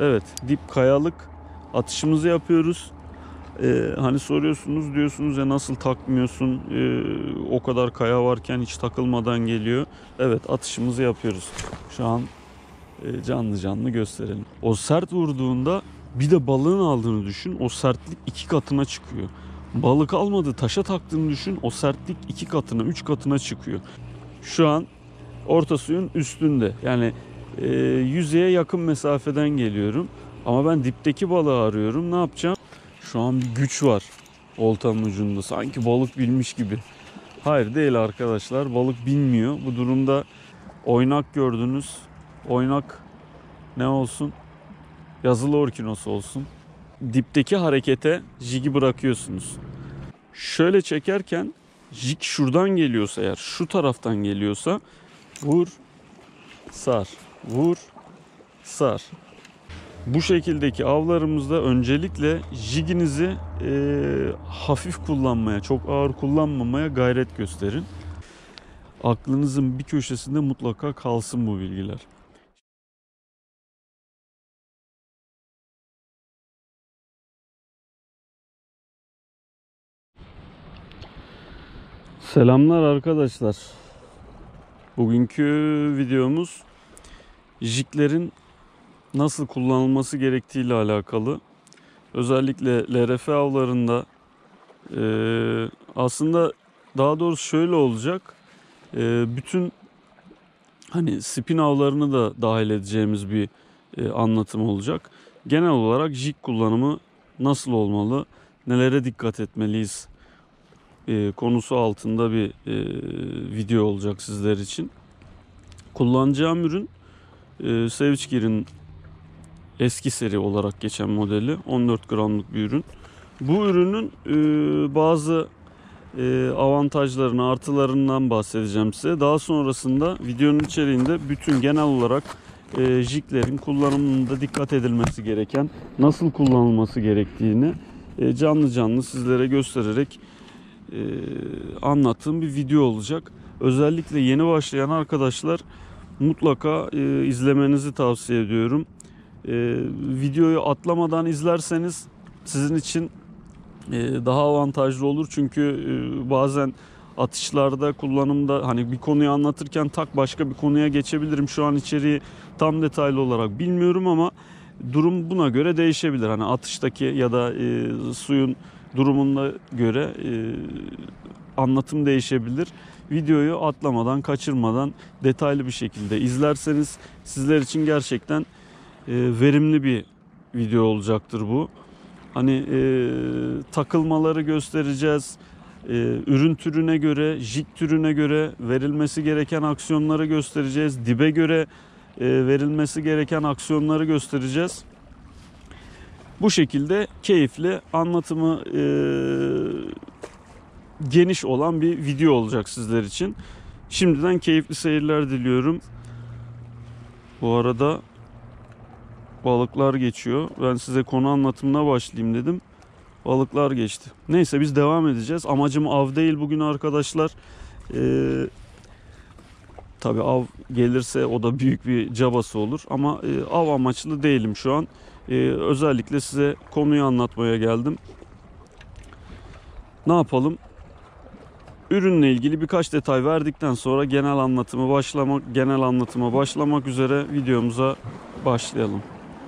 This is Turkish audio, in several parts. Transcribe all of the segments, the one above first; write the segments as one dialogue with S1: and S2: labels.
S1: Evet, dip kayalık atışımızı yapıyoruz. Hani soruyorsunuz, diyorsunuz ya nasıl takmıyorsun, o kadar kaya varken hiç takılmadan geliyor. Evet, atışımızı yapıyoruz. Şu an canlı canlı gösterelim. O sert vurduğunda bir de balığın aldığını düşün, o sertlik 2 katına çıkıyor. Balık almadı, taşa taktığını düşün, o sertlik 2 katına 3 katına çıkıyor. Şu an orta suyun üstünde, yani yüzeye yakın mesafeden geliyorum. Ama ben dipteki balığı arıyorum. Ne yapacağım? Şu an bir güç var oltanın ucunda. Sanki balık bilmiş gibi. Hayır, değil arkadaşlar. Balık bilmiyor. Bu durumda oynak gördünüz. Oynak ne olsun? Yazılı orkinos olsun. Dipteki harekete jigi bırakıyorsunuz. Şöyle çekerken jig şuradan geliyorsa, eğer şu taraftan geliyorsa vur, sar, vur, sar. Bu şekildeki avlarımızda öncelikle jiginizi hafif kullanmaya, çok ağır kullanmamaya gayret gösterin. Aklınızın bir köşesinde mutlaka kalsın bu bilgiler. Selamlar arkadaşlar. Bugünkü videomuz jiglerin nasıl kullanılması gerektiği ile alakalı. Özellikle LRF avlarında aslında daha doğrusu şöyle olacak. Bütün hani spin avlarını da dahil edeceğimiz bir anlatım olacak. Genel olarak jig kullanımı nasıl olmalı, nelere dikkat etmeliyiz konusu altında bir video olacak sizler için. Kullanacağım ürün Savage Gear'in eski seri olarak geçen modeli, 14 gramlık bir ürün. Bu ürünün bazı avantajlarını, artılarından bahsedeceğim size. Daha sonrasında videonun içeriğinde bütün genel olarak jiglerin kullanımında dikkat edilmesi gereken, nasıl kullanılması gerektiğini canlı canlı sizlere göstererek anlattığım bir video olacak. Özellikle yeni başlayan arkadaşlar mutlaka izlemenizi tavsiye ediyorum. Videoyu atlamadan izlerseniz sizin için daha avantajlı olur. Çünkü bazen atışlarda, kullanımda hani bir konuyu anlatırken tak başka bir konuya geçebilirim. Şu an içeriği tam detaylı olarak bilmiyorum ama durum buna göre değişebilir. Hani atıştaki ya da suyun durumuna göre anlatım değişebilir. Videoyu atlamadan, kaçırmadan detaylı bir şekilde izlerseniz sizler için gerçekten verimli bir video olacaktır bu. Hani takılmaları göstereceğiz. Ürün türüne göre, jig türüne göre verilmesi gereken aksiyonları göstereceğiz. Dibe göre verilmesi gereken aksiyonları göstereceğiz. Bu şekilde keyifli, anlatımı geniş olan bir video olacak sizler için. Şimdiden keyifli seyirler diliyorum. Bu arada balıklar geçiyor. Ben size konu anlatımına başlayayım dedim. Balıklar geçti. Neyse, biz devam edeceğiz. Amacım av değil bugün arkadaşlar. Tabii av gelirse o da büyük bir cabası olur. Ama av amaçlı değilim şu an. Özellikle size konuyu anlatmaya geldim. Ne yapalım? Ürünle ilgili birkaç detay verdikten sonra genel anlatıma başlamak üzere videomuza başlayalım.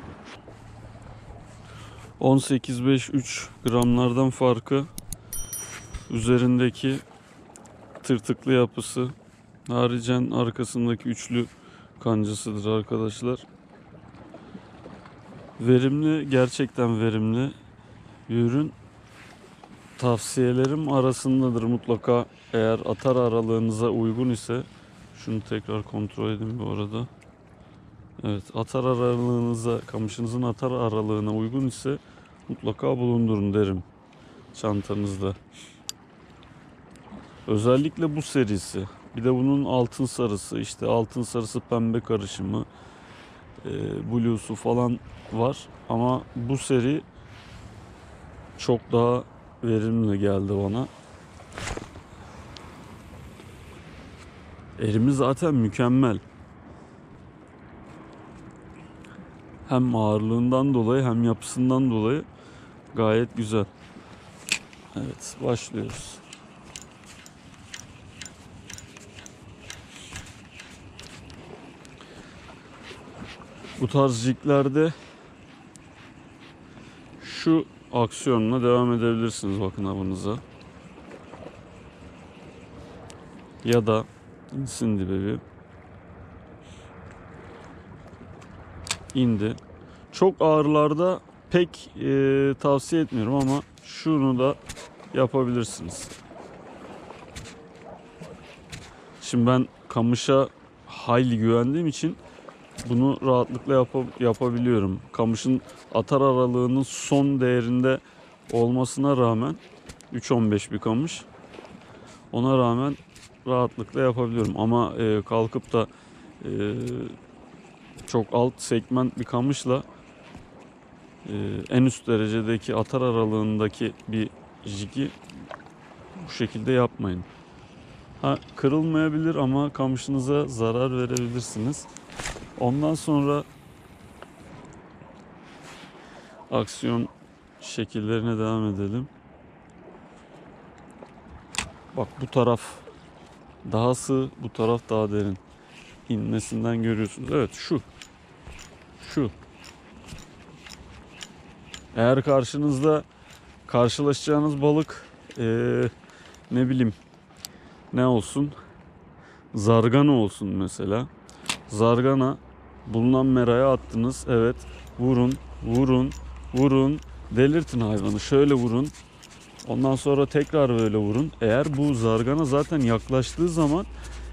S1: 18,53 gramlardan farkı, üzerindeki tırtıklı yapısı, haricen arkasındaki üçlü kancasıdır arkadaşlar. Verimli, gerçekten verimli bir ürün. Tavsiyelerim arasındadır mutlaka, eğer atar aralığınıza uygun ise. Şunu tekrar kontrol edin bu arada. Evet, atar aralığınıza, kamışınızın atar aralığına uygun ise mutlaka bulundurun derim çantanızda. Özellikle bu serisi. Bir de bunun altın sarısı, işte altın sarısı pembe karışımı, blue'su falan var. Ama bu seri çok daha verimli geldi bana. Erimi zaten mükemmel. hem ağırlığından dolayı hem yapısından dolayı gayet güzel. Evet, başlıyoruz. Bu tarz jiglerde şu aksiyonla devam edebilirsiniz bakın avınıza. Ya da insin dibe bir. İndi. Çok ağırlarda pek tavsiye etmiyorum ama şunu da yapabilirsiniz. Şimdi ben kamışa hayli güvendiğim için bunu rahatlıkla yapabiliyorum. Kamışın atar aralığının son değerinde olmasına rağmen 3.15 bir kamış. Ona rağmen rahatlıkla yapabiliyorum. Ama kalkıp da çok alt segment bir kamışla en üst derecedeki atar aralığındaki bir jigi bu şekilde yapmayın. Kırılmayabilir ama kamışınıza zarar verebilirsiniz. Ondan sonra aksiyon şekillerine devam edelim. Bak bu taraf daha sığ, bu taraf daha derin. İnmesinden görüyorsunuz. Evet şu. Eğer karşınızda karşılaşacağınız balık ne bileyim ne olsun? Zargana olsun mesela. Zargana bulunan meraya attınız. Evet. Vurun. Delirtin hayvanı. Şöyle vurun. Ondan sonra tekrar böyle vurun. Eğer bu zargana zaten yaklaştığı zaman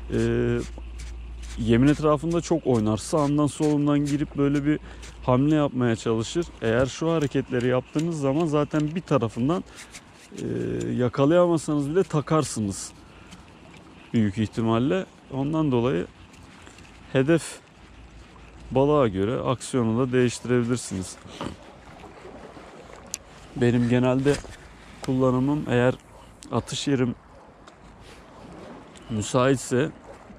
S1: yemin etrafında çok oynar. Sağından solundan girip böyle bir hamle yapmaya çalışır. Eğer şu hareketleri yaptığınız zaman zaten bir tarafından yakalayamasanız bile takarsınız. Büyük ihtimalle. Ondan dolayı hedef balığa göre aksiyonu da değiştirebilirsiniz. Benim genelde kullanımım eğer atış yerim müsaitse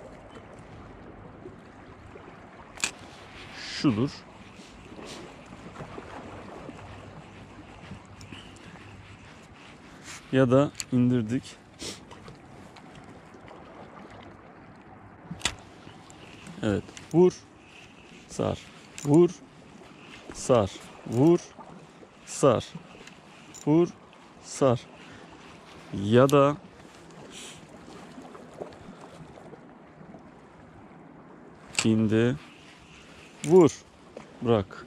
S1: şudur. Ya da indirdik. Evet. Vur. Sar. Vur. Sar. Vur. Sar. Vur. Sar. Ya da indi. Vur. Bırak.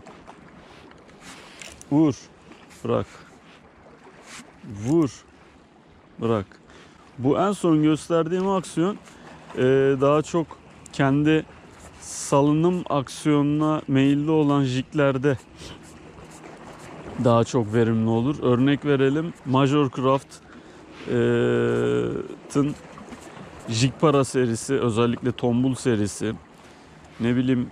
S1: Vur. Bırak. Vur. Bırak. Bu en son gösterdiğim aksiyon daha çok kendi salınım aksiyonuna meyilli olan jiglerde daha çok verimli olur. Örnek verelim. Major Craft'ın jig para serisi, özellikle tombul serisi, ne bileyim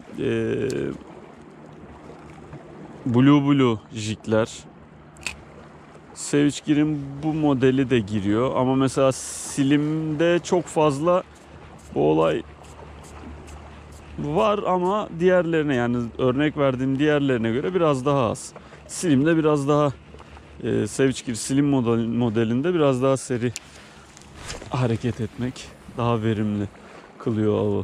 S1: Blue jigler. Savage Gear'in bu modeli de giriyor ama mesela Slim'de çok fazla bu olay var ama diğerlerine, yani örnek verdiğim diğerlerine göre biraz daha az. Slim'de biraz daha Savage Gear Slim modelinde biraz daha seri hareket etmek daha verimli kılıyor avı.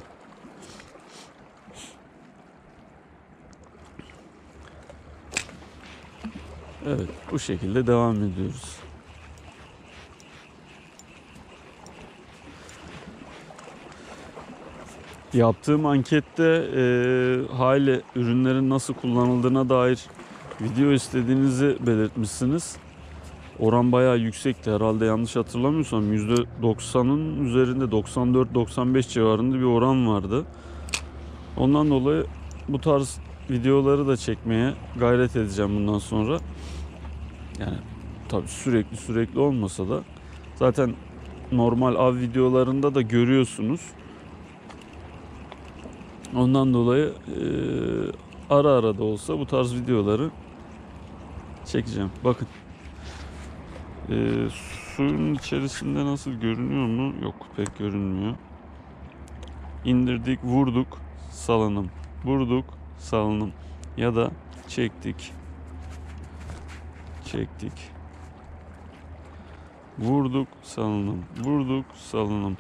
S1: Evet, bu şekilde devam ediyoruz. Yaptığım ankette hali ürünlerin nasıl kullanıldığına dair video istediğinizi belirtmişsiniz. Oran bayağı yüksekti herhalde, yanlış hatırlamıyorsam %90'ın üzerinde, 94-95 civarında bir oran vardı. Ondan dolayı bu tarz videoları da çekmeye gayret edeceğim bundan sonra. Yani tabii sürekli olmasa da zaten normal av videolarında da görüyorsunuz. Ondan dolayı ara da olsa bu tarz videoları çekeceğim. Bakın suyun içerisinde nasıl görünüyor mu? Yok, pek görünmüyor. İndirdik, vurduk, salınım. Vurduk, salınım. Ya da çektik. Çektik. Vurduk, salınım. Vurduk, salınım.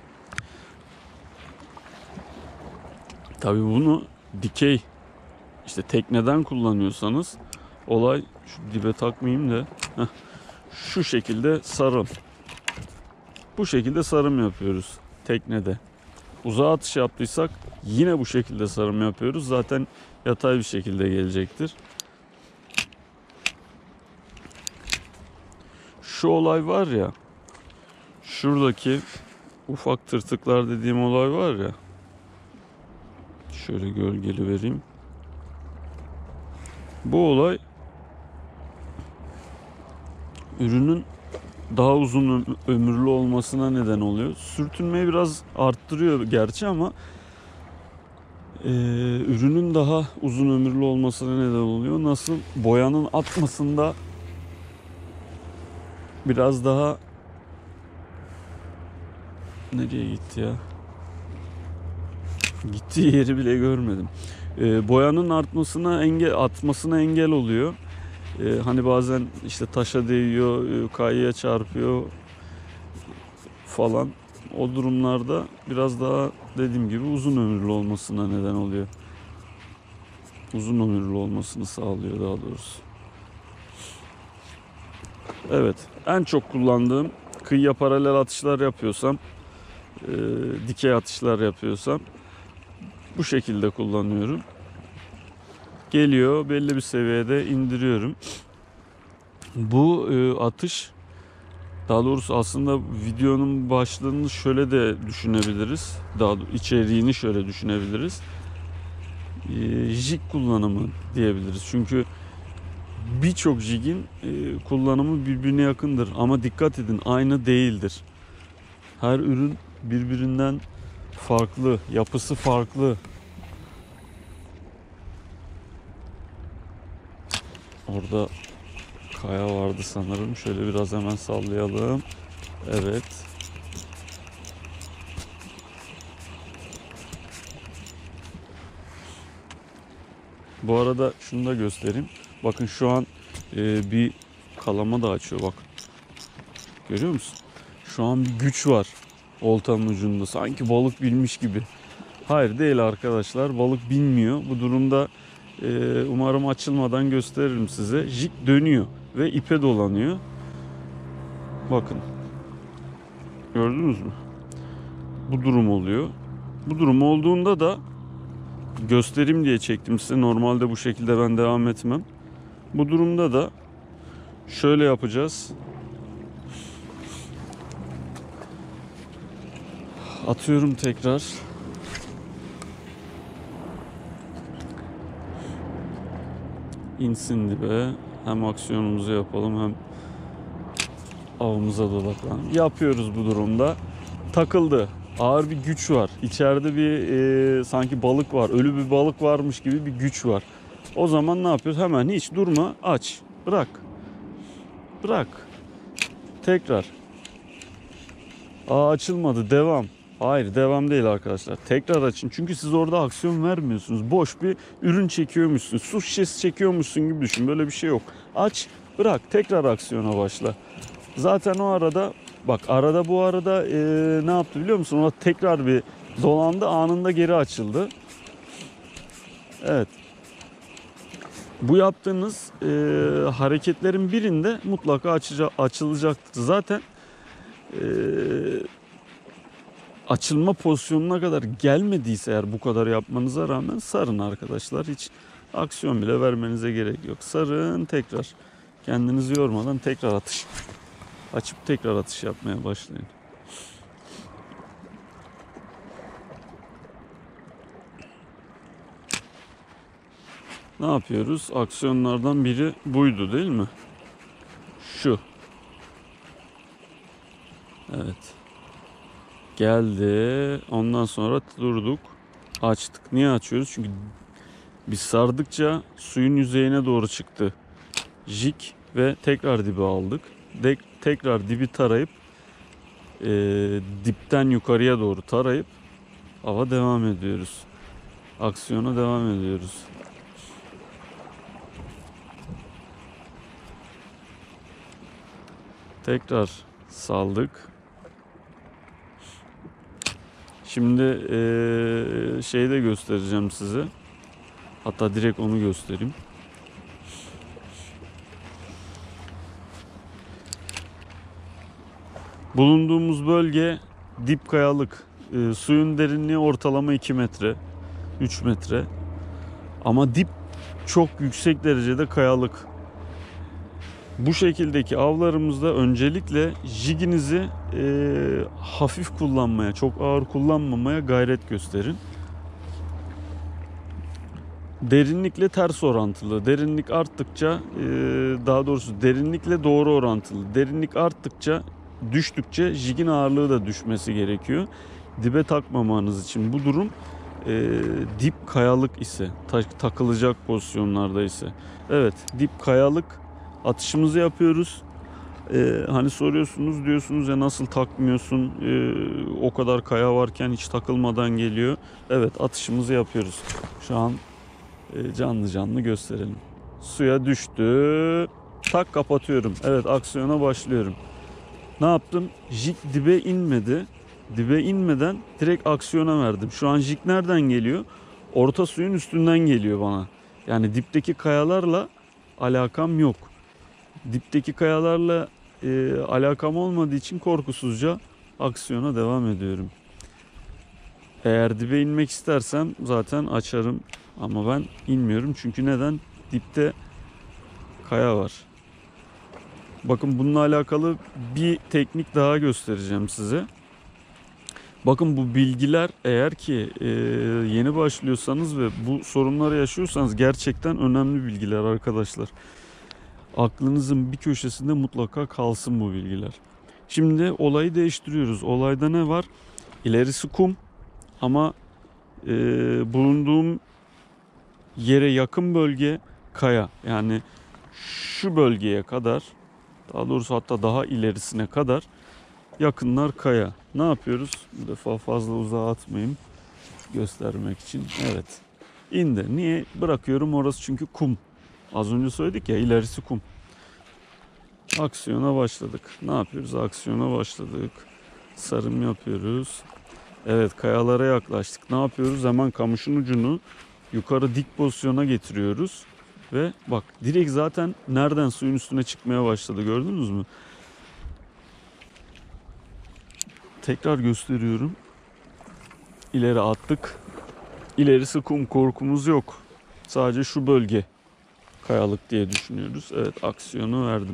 S1: Tabii bunu dikey işte tekneden kullanıyorsanız olay, şu dibe takmayayım da şu şekilde sarım. Bu şekilde sarım yapıyoruz teknede. Uzağa atış yaptıysak yine bu şekilde sarım yapıyoruz. Zaten yatay bir şekilde gelecektir. Şu olay var ya, şuradaki ufak tırtıklar dediğim olay var ya, şöyle gölgeli vereyim. Bu olay ürünün daha uzun ömürlü olmasına neden oluyor. Sürtünmeyi biraz arttırıyor gerçi ama ürünün daha uzun ömürlü olmasına neden oluyor. Nasıl? Boyanın atmasında biraz daha, nereye gitti ya? Gittiği yeri bile görmedim. Boyanın atmasına engel oluyor. Hani bazen işte taşa değiyor, kayaya çarpıyor falan. O durumlarda biraz daha dediğim gibi uzun ömürlü olmasına neden oluyor. Uzun ömürlü olmasını sağlıyor daha doğrusu. Evet, en çok kullandığım, kıyıya paralel atışlar yapıyorsam, dikey atışlar yapıyorsam bu şekilde kullanıyorum. Geliyor, belli bir seviyede indiriyorum. Bu atış, daha doğrusu aslında videonun başlığını şöyle de düşünebiliriz. İçeriğini şöyle düşünebiliriz. Jig kullanımı diyebiliriz. Çünkü birçok jigin kullanımı birbirine yakındır. Ama dikkat edin, aynı değildir. Her ürün birbirinden farklı, yapısı farklı. Orada kaya vardı sanırım. Şöyle biraz hemen sallayalım. Evet. Bu arada şunu da göstereyim. Bakın şu an bir kalama da açıyor bak. Görüyor musun? Şu an bir güç var oltanın ucunda. Sanki balık bilmiş gibi. Hayır, değil arkadaşlar. Balık bilmiyor. Bu durumda umarım açılmadan gösteririm size. Jig dönüyor ve ipe dolanıyor. Bakın. Gördünüz mü? Bu durum oluyor. Bu durum olduğunda da göstereyim diye çektim size. Normalde bu şekilde ben devam etmem. Bu durumda da şöyle yapacağız. Atıyorum tekrar. İnsin dibe. Hem aksiyonumuzu yapalım hem avımıza da odaklanalım. Yapıyoruz bu durumda. Takıldı. Ağır bir güç var. İçeride bir sanki balık var. Ölü bir balık varmış gibi bir güç var. O zaman ne yapıyoruz? Hemen hiç durma. Aç. Bırak. Bırak. Tekrar. Açılmadı. Devam. Hayır, devam değil arkadaşlar. Tekrar açın. Çünkü siz orada aksiyon vermiyorsunuz. Boş bir ürün çekiyormuşsun. Su şişesi çekiyormuşsun gibi düşün. Böyle bir şey yok. Aç. Bırak. Tekrar aksiyona başla. Zaten o arada bak, bu arada ne yaptı biliyor musun? Ona tekrar bir dolandı, anında geri açıldı. Evet. Bu yaptığınız hareketlerin birinde mutlaka açılacaktır. Zaten açılma pozisyonuna kadar gelmediyse eğer, bu kadar yapmanıza rağmen sarın arkadaşlar. Hiç aksiyon bile vermenize gerek yok. Sarın, tekrar. Kendinizi yormadan tekrar atış. Açıp tekrar atış yapmaya başlayın. Ne yapıyoruz? Aksiyonlardan biri buydu değil mi? Şu. Evet. Geldi. Ondan sonra durduk. Açtık. Niye açıyoruz? Çünkü biz sardıkça suyun yüzeyine doğru çıktı jig ve tekrar dibe aldık. Tekrar dibi tarayıp dipten yukarıya doğru tarayıp ava devam ediyoruz. Aksiyona devam ediyoruz. Tekrar saldık. Şimdi şeyi de göstereceğim size. Hatta direkt onu göstereyim. Bulunduğumuz bölge dip kayalık. Suyun derinliği ortalama 2 metre, 3 metre. Ama dip çok yüksek derecede kayalık. Bu şekildeki avlarımızda öncelikle jiginizi hafif kullanmaya, çok ağır kullanmamaya gayret gösterin. Derinlikle ters orantılı. Derinlik arttıkça, daha doğrusu derinlikle doğru orantılı. Derinlik arttıkça, düştükçe jigin ağırlığı da düşmesi gerekiyor. Dibe takmamanız için bu durum dip kayalık ise, takılacak pozisyonlarda ise. Evet, dip kayalık atışımızı yapıyoruz. Hani soruyorsunuz, diyorsunuz ya nasıl takmıyorsun, o kadar kaya varken hiç takılmadan geliyor. Evet, atışımızı yapıyoruz. Şu an canlı canlı gösterelim. Suya düştü. Tak, kapatıyorum. Evet, aksiyona başlıyorum. Ne yaptım? Jig dibe inmedi. Dibe inmeden direkt aksiyona verdim. Şu an jig nereden geliyor? Orta suyun üstünden geliyor bana. Yani dipteki kayalarla alakam yok. Dipteki kayalarla alakam olmadığı için korkusuzca aksiyona devam ediyorum. Eğer dibe inmek istersem zaten açarım. Ama ben inmiyorum. Çünkü neden? Dipte kaya var. Bakın bununla alakalı bir teknik daha göstereceğim size. Bakın bu bilgiler, eğer ki yeni başlıyorsanız ve bu sorunları yaşıyorsanız, gerçekten önemli bilgiler arkadaşlar. Aklınızın bir köşesinde mutlaka kalsın bu bilgiler. Şimdi olayı değiştiriyoruz. Olayda ne var? İlerisi kum ama bulunduğum yere yakın bölge kaya. Yani şu bölgeye kadar, daha doğrusu hatta daha ilerisine kadar yakınlar kaya. Ne yapıyoruz? Bu defa fazla uzağa atmayayım göstermek için. Evet. İndi. Niye bırakıyorum? Orası çünkü kum. Az önce söyledik ya, ilerisi kum. Aksiyona başladık. Ne yapıyoruz? Aksiyona başladık. Sarım yapıyoruz. Evet, kayalara yaklaştık. Ne yapıyoruz? Hemen kamışın ucunu yukarı dik pozisyona getiriyoruz. Ve bak, direkt zaten nereden suyun üstüne çıkmaya başladı, gördünüz mü? Tekrar gösteriyorum. İleri attık. İlerisi kum, korkumuz yok. Sadece şu bölge kayalık diye düşünüyoruz. Evet, aksiyonu verdim.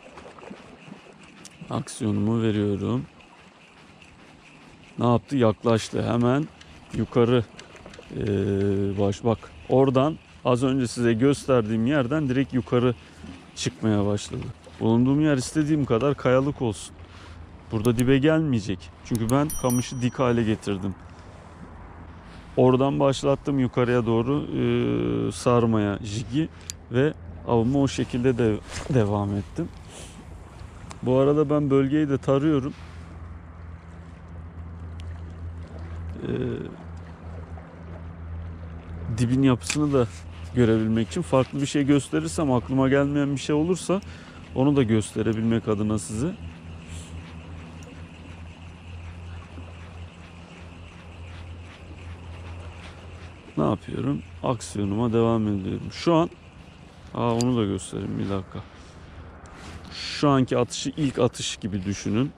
S1: Aksiyonumu veriyorum. Ne yaptı? Yaklaştı. Hemen yukarı bak. Oradan az önce size gösterdiğim yerden direkt yukarı çıkmaya başladı. Bulunduğum yer istediğim kadar kayalık olsun. Burada dibe gelmeyecek. Çünkü ben kamışı dik hale getirdim. Oradan başlattım yukarıya doğru sarmaya jigi ve avıma o şekilde de devam ettim. Bu arada ben bölgeyi de tarıyorum. Dibin yapısını da görebilmek için, farklı bir şey gösterirsem, aklıma gelmeyen bir şey olursa onu da gösterebilmek adına size. Ne yapıyorum? Aksiyonuma devam ediyorum. Şu an onu da göstereyim bir dakika. Şu anki atışı ilk atış gibi düşünün.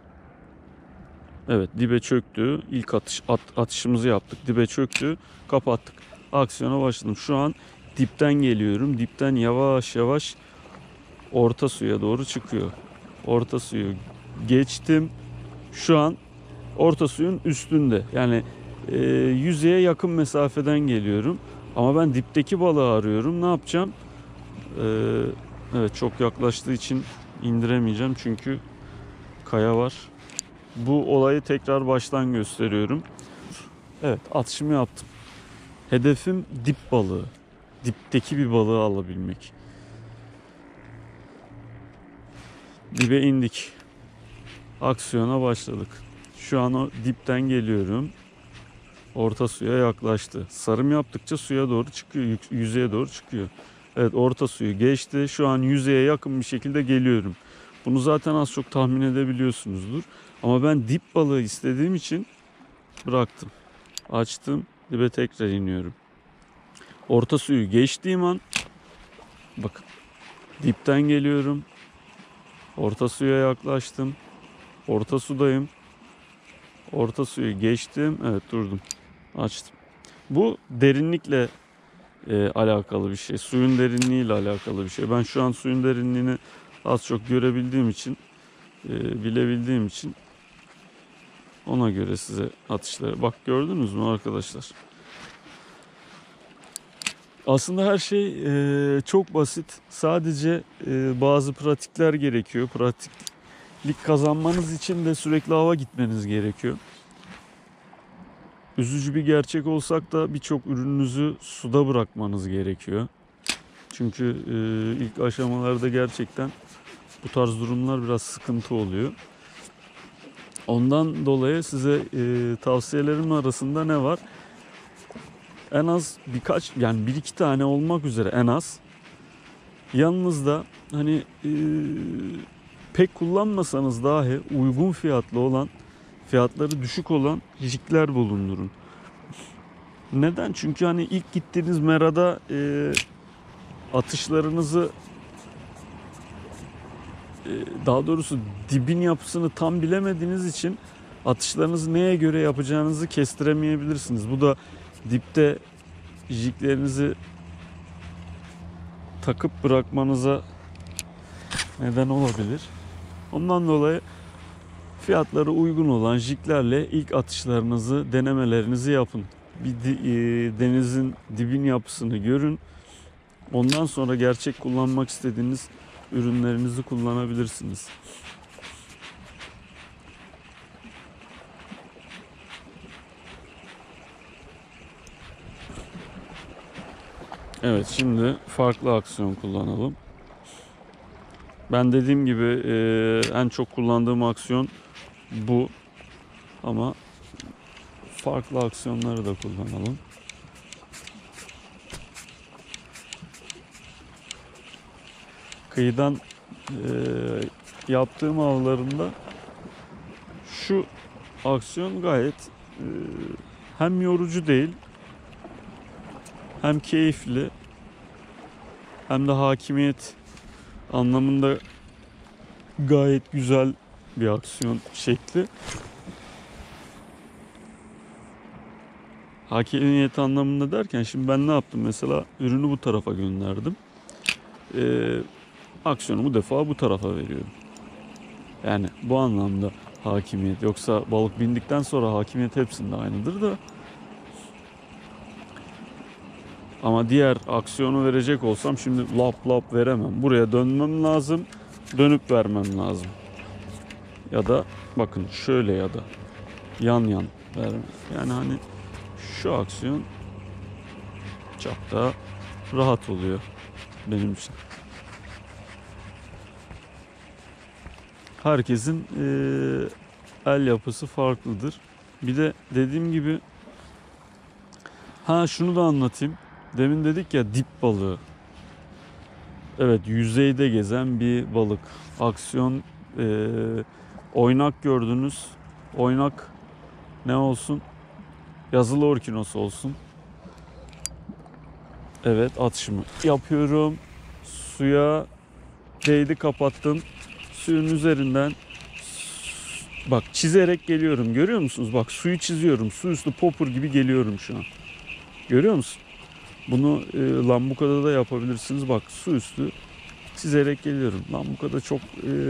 S1: Evet, dibe çöktü. İlk atışımızı yaptık. Dibe çöktü. Kapattık. Aksiyona başladım. Şu an dipten geliyorum. Dipten yavaş yavaş orta suya doğru çıkıyor. Orta suyu geçtim. Şu an orta suyun üstünde. Yani yüzeye yakın mesafeden geliyorum. Ama ben dipteki balığı arıyorum. Ne yapacağım? Evet, çok yaklaştığı için indiremeyeceğim. Çünkü kaya var. Bu olayı tekrar baştan gösteriyorum. Evet, atışımı yaptım. Hedefim dip balığı. Dipteki bir balığı alabilmek. Dibe indik. Aksiyona başladık. Şu an o dipten geliyorum. Orta suya yaklaştı. Sarım yaptıkça suya doğru çıkıyor, yüzeye doğru çıkıyor. Evet, orta suyu geçti. Şu an yüzeye yakın bir şekilde geliyorum. Bunu zaten az çok tahmin edebiliyorsunuzdur. Ama ben dip balığı istediğim için bıraktım. Açtım, dibe tekrar iniyorum. Orta suyu geçtiğim an, bakın, dipten geliyorum. Orta suya yaklaştım. Orta sudayım. Orta suyu geçtim. Evet, durdum. Açtım. Bu derinlikle alakalı bir şey. Suyun derinliğiyle alakalı bir şey. Ben şu an suyun derinliğini az çok görebildiğim için, bilebildiğim için ona göre size atışları. Bak, gördünüz mü arkadaşlar? Aslında her şey çok basit. Sadece bazı pratikler gerekiyor. Pratiklik kazanmanız için de sürekli hava gitmeniz gerekiyor. Üzücü bir gerçek olsak da birçok ürününüzü suda bırakmanız gerekiyor. Çünkü ilk aşamalarda gerçekten bu tarz durumlar biraz sıkıntı oluyor. Ondan dolayı size tavsiyelerim arasında ne var? En az birkaç, yani bir iki tane olmak üzere en az yanınızda, hani pek kullanmasanız dahi uygun fiyatlı olan, fiyatları düşük olan jigler bulundurun. Neden? Çünkü hani ilk gittiğiniz merada atışlarınızı, daha doğrusu dibin yapısını tam bilemediğiniz için atışlarınızı neye göre yapacağınızı kestiremeyebilirsiniz. Bu da dipte jiglerinizi takıp bırakmanıza neden olabilir. Ondan dolayı fiyatları uygun olan jiglerle ilk atışlarınızı, denemelerinizi yapın. Bir denizin dibin yapısını görün. Ondan sonra gerçek kullanmak istediğiniz ürünlerinizi kullanabilirsiniz. Evet, şimdi farklı aksiyon kullanalım. Ben dediğim gibi en çok kullandığım aksiyon bu. Ama farklı aksiyonları da kullanalım. Kıyıdan yaptığım avlarımda şu aksiyon gayet hem yorucu değil, hem keyifli, hem de hakimiyet anlamında gayet güzel bir aksiyon şekli. Hakimiyet anlamında derken şimdi ben ne yaptım? Mesela ürünü bu tarafa gönderdim. Aksiyonu bu defa bu tarafa veriyorum. Yani bu anlamda hakimiyet. Yoksa balık bindikten sonra hakimiyet hepsinde aynıdır da. Ama diğer aksiyonu verecek olsam şimdi lap lap veremem. Buraya dönmem lazım. Dönüp vermem lazım. Ya da bakın şöyle, ya da yan yan vermem. Yani hani şu aksiyon çok daha rahat oluyor benim için. Herkesin el yapısı farklıdır. Bir de dediğim gibi, şunu da anlatayım. Demin dedik ya, dip balığı. Evet, yüzeyde gezen bir balık. Aksiyon, oynak gördünüz. Oynak ne olsun? Yazılı orkinos olsun. Evet, atışımı yapıyorum. Suya değdi, kapattım. Suyun üzerinden bak çizerek geliyorum. Görüyor musunuz? Bak, suyu çiziyorum. Su üstü popur gibi geliyorum şu an. Görüyor musun? Bunu lambukada da yapabilirsiniz. Bak, su üstü çizerek geliyorum. Lambukada çok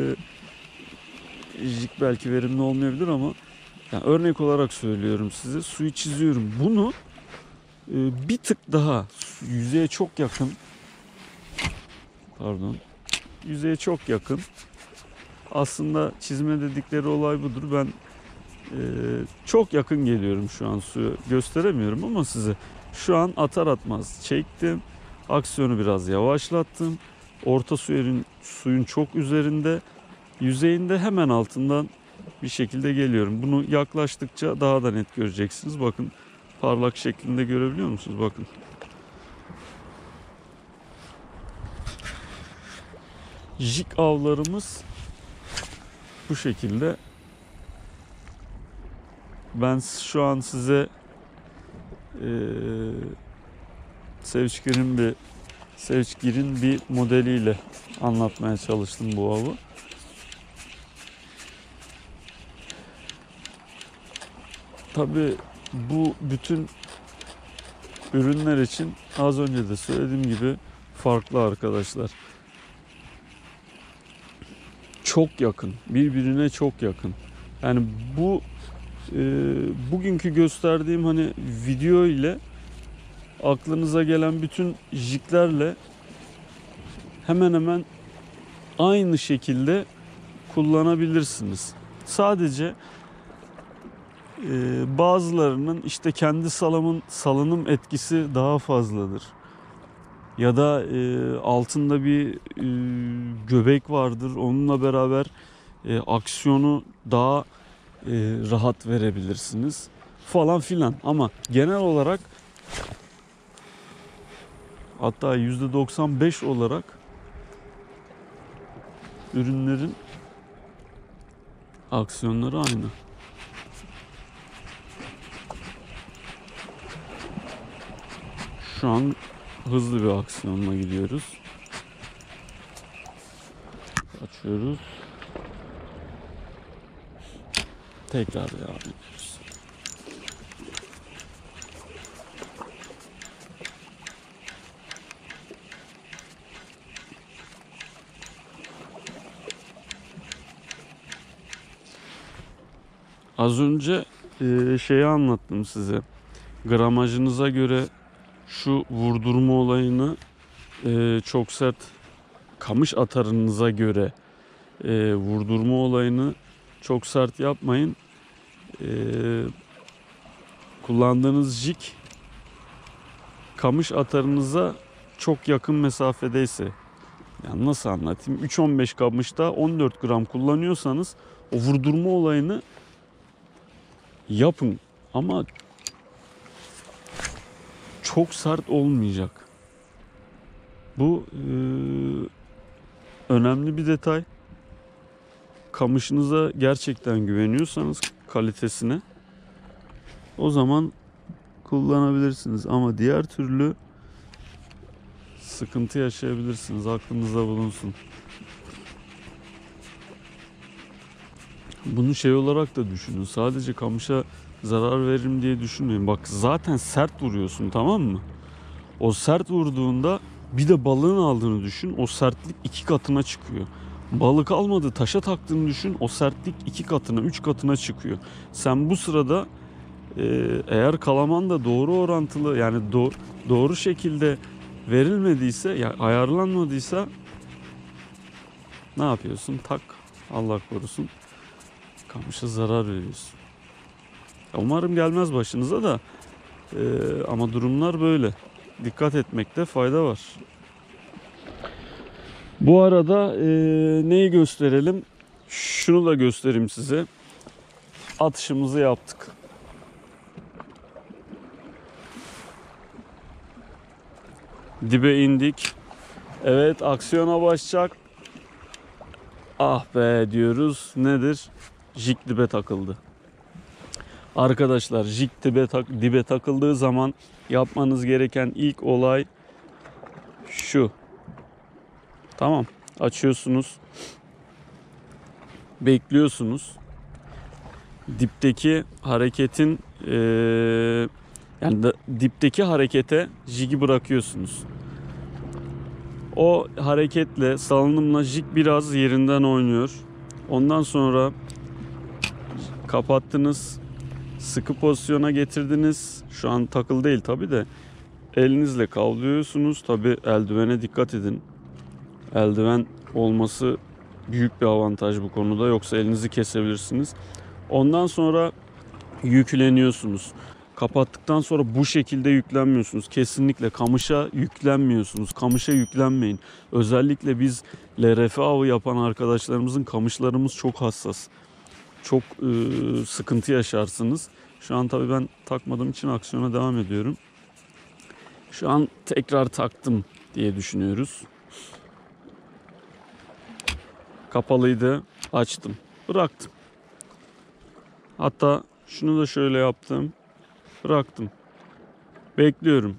S1: jig belki verimli olmayabilir ama yani örnek olarak söylüyorum size. Suyu çiziyorum. Bunu bir tık daha yüzeye çok yakın, yüzeye çok yakın. Aslında çizme dedikleri olay budur. Ben çok yakın geliyorum şu an, suyu gösteremiyorum ama size şu an atar atmaz çektim. Aksiyonu biraz yavaşlattım. Orta suyun çok üzerinde, yüzeyinde hemen altından bir şekilde geliyorum. Bunu yaklaştıkça daha da net göreceksiniz. Bakın, parlak şeklinde görebiliyor musunuz? Bakın. Jig avlarımız bu şekilde. Ben şu an size Sevçgir'in bir modeliyle anlatmaya çalıştım bu avı. Tabii bu bütün ürünler için az önce de söylediğim gibi farklı arkadaşlar. Çok yakın, birbirine çok yakın. Yani bu bugünkü gösterdiğim hani video ile aklınıza gelen bütün jiglerle hemen hemen aynı şekilde kullanabilirsiniz. Sadece bazılarının işte kendi salınım etkisi daha fazladır. Ya da altında bir göbek vardır. Onunla beraber aksiyonu daha rahat verebilirsiniz falan filan. Ama genel olarak hatta %95 olarak ürünlerin aksiyonları aynı. Şu an hızlı bir aksiyonla gidiyoruz. Açıyoruz. Tekrar devam ediyoruz. Az önce şeyi anlattım size. Gramajınıza göre şu vurdurma olayını çok sert kamış atarınıza göre vurdurma olayını çok sert yapmayın. Kullandığınız jig kamış atarınıza çok yakın mesafedeyse, yani nasıl anlatayım, 3-15 kamışta 14 gram kullanıyorsanız o vurdurma olayını yapın ama çok sert olmayacak. Bu önemli bir detay. Kamışınıza gerçekten güveniyorsanız kalitesine, o zaman kullanabilirsiniz. Ama diğer türlü sıkıntı yaşayabilirsiniz. Aklınızda bulunsun. Bunu şey olarak da düşünün. Sadece kamışa zarar veririm diye düşünmeyin. Bak zaten sert vuruyorsun, tamam mı? O sert vurduğunda bir de balığın aldığını düşün. O sertlik 2 katına çıkıyor. Balık almadı, taşa taktığını düşün. O sertlik 2 katına, 3 katına çıkıyor. Sen bu sırada eğer kalaman da doğru orantılı, yani doğru şekilde verilmediyse, yani ayarlanmadıysa ne yapıyorsun? Tak, Allah korusun, kamışa zarar veriyorsun. Umarım gelmez başınıza da ama durumlar böyle. Dikkat etmekte fayda var. Bu arada neyi gösterelim? Şunu da göstereyim size. Atışımızı yaptık. Dibe indik. Evet, aksiyona başlayacak. Ah be diyoruz. Nedir? Jig dibe takıldı. Arkadaşlar, jig dibe takıldığı zaman yapmanız gereken ilk olay şu. Tamam. Açıyorsunuz. Bekliyorsunuz. Dipteki hareketin dipteki harekete jigi bırakıyorsunuz. O hareketle, salınımla jig biraz yerinden oynuyor. Ondan sonra kapattınız. Sıkı pozisyona getirdiniz. Şu an takıl değil tabi de. Elinizle kavlıyorsunuz. Tabi eldivene dikkat edin. Eldiven olması büyük bir avantaj bu konuda. Yoksa elinizi kesebilirsiniz. Ondan sonra yükleniyorsunuz. Kapattıktan sonra bu şekilde yüklenmiyorsunuz. Kesinlikle kamışa yüklenmiyorsunuz. Kamışa yüklenmeyin. Özellikle biz LRF avı yapan arkadaşlarımızın kamışlarımız çok hassas. Çok sıkıntı yaşarsınız. Şu an tabii ben takmadığım için aksiyona devam ediyorum. Şu an tekrar taktım diye düşünüyoruz. Kapalıydı, açtım. Bıraktım. Hatta şunu da şöyle yaptım. Bıraktım. Bekliyorum.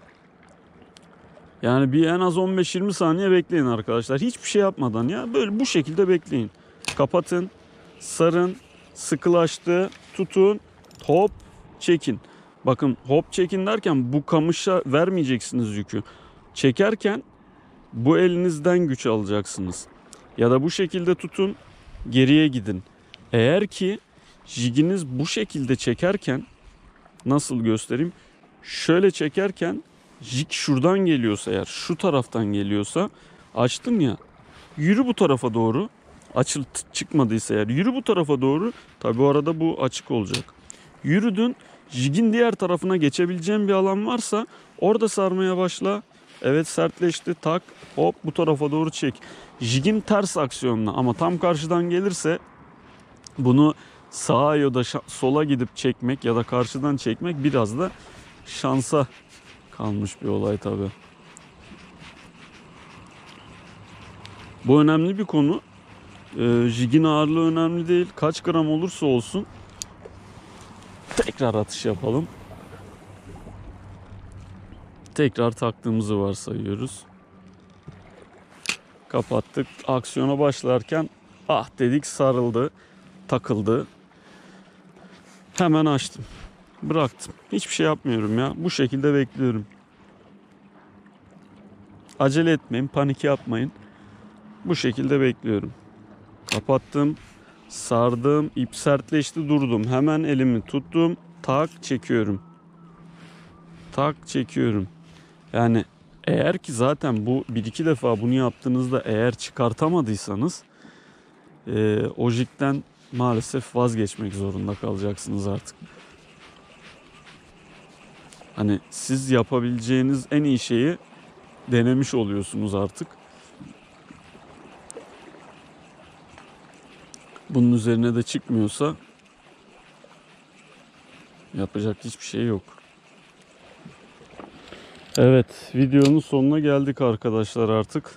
S1: Yani bir en az 15-20 saniye bekleyin arkadaşlar. Hiçbir şey yapmadan ya. Böyle bu şekilde bekleyin. Kapatın. Sarın. Sıkılaştı. Tutun. Hop. Çekin. Bakın hop çekin derken bu kamışa vermeyeceksiniz yükü. Çekerken bu elinizden güç alacaksınız. Ya da bu şekilde tutun. Geriye gidin. Eğer ki jiginiz bu şekilde çekerken, nasıl göstereyim? Şöyle çekerken jig şuradan geliyorsa, eğer şu taraftan geliyorsa, açtım ya, yürü bu tarafa doğru. Çıkmadıysa eğer yürü bu tarafa doğru. Tabi o arada bu açık olacak. Yürüdün, jigin diğer tarafına geçebileceğin bir alan varsa orada sarmaya başla. Evet, sertleşti, tak, hop bu tarafa doğru çek. Jigin ters aksiyonla, ama tam karşıdan gelirse bunu sağa ya da sola gidip çekmek ya da karşıdan çekmek biraz da şansa kalmış bir olay tabi. Bu önemli bir konu. Jigin ağırlığı önemli değil. Kaç gram olursa olsun. Tekrar atış yapalım. Tekrar taktığımızı varsayıyoruz. Kapattık. Aksiyona başlarken ah dedik, sarıldı, takıldı. Hemen açtım. Bıraktım. Hiçbir şey yapmıyorum ya. Bu şekilde bekliyorum. Acele etmeyin, panik yapmayın. Bu şekilde bekliyorum. Kapattım. Sardım. İp sertleşti, durdum. Hemen elimi tuttum. Tak, çekiyorum. Tak, çekiyorum. Yani eğer ki zaten bu 1-2 defa bunu yaptığınızda eğer çıkartamadıysanız o jigden maalesef vazgeçmek zorunda kalacaksınız artık. Hani siz yapabileceğiniz en iyi şeyi denemiş oluyorsunuz artık. Bunun üzerine de çıkmıyorsa yapacak hiçbir şey yok. Evet, videonun sonuna geldik arkadaşlar artık.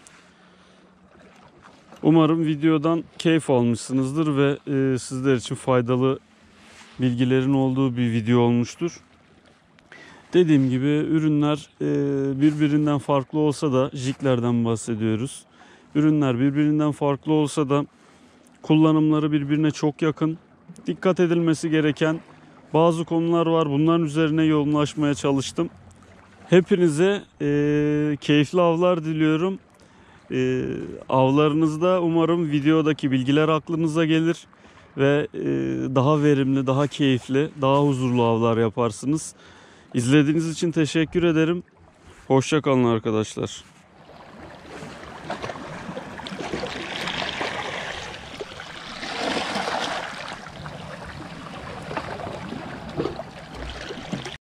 S1: Umarım videodan keyif almışsınızdır ve sizler için faydalı bilgilerin olduğu bir video olmuştur. Dediğim gibi ürünler birbirinden farklı olsa da, jiglerden bahsediyoruz. Ürünler birbirinden farklı olsa da kullanımları birbirine çok yakın. Dikkat edilmesi gereken bazı konular var. Bunların üzerine yoğunlaşmaya çalıştım. Hepinize keyifli avlar diliyorum. Avlarınızda umarım videodaki bilgiler aklınıza gelir ve daha verimli, daha keyifli, daha huzurlu avlar yaparsınız. İzlediğiniz için teşekkür ederim. Hoşça kalın arkadaşlar.